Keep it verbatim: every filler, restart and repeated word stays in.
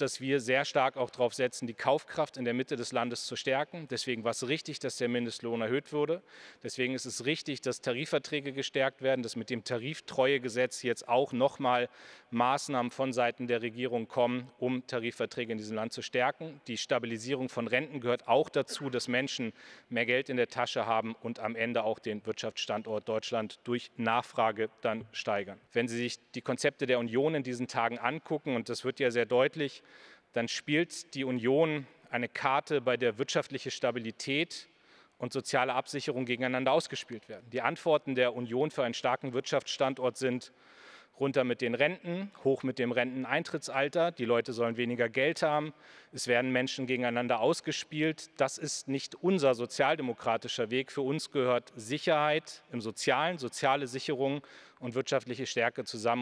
dass wir sehr stark auch darauf setzen, die Kaufkraft in der Mitte des Landes zu stärken. Deswegen war es richtig, dass der Mindestlohn erhöht wurde. Deswegen ist es richtig, dass Tarifverträge gestärkt werden, dass mit dem Tariftreuegesetz jetzt auch nochmal Maßnahmen von Seiten der Regierung kommen, um Tarifverträge in diesem Land zu stärken. Die Stabilisierung von Renten gehört auch dazu, dass Menschen mehr Geld in der Tasche haben und am Ende auch den Wirtschaftsstandort Deutschland durch Nachfrage dann steigern. Wenn Sie sich die Konzepte der Union in diesen Tagen angucken, und das wird ja sehr deutlich, dann spielt die Union eine Karte, bei der wirtschaftliche Stabilität und soziale Absicherung gegeneinander ausgespielt werden. Die Antworten der Union für einen starken Wirtschaftsstandort sind: runter mit den Renten, hoch mit dem Renteneintrittsalter, die Leute sollen weniger Geld haben, es werden Menschen gegeneinander ausgespielt. Das ist nicht unser sozialdemokratischer Weg. Für uns gehört Sicherheit im Sozialen, soziale Sicherung und wirtschaftliche Stärke zusammen.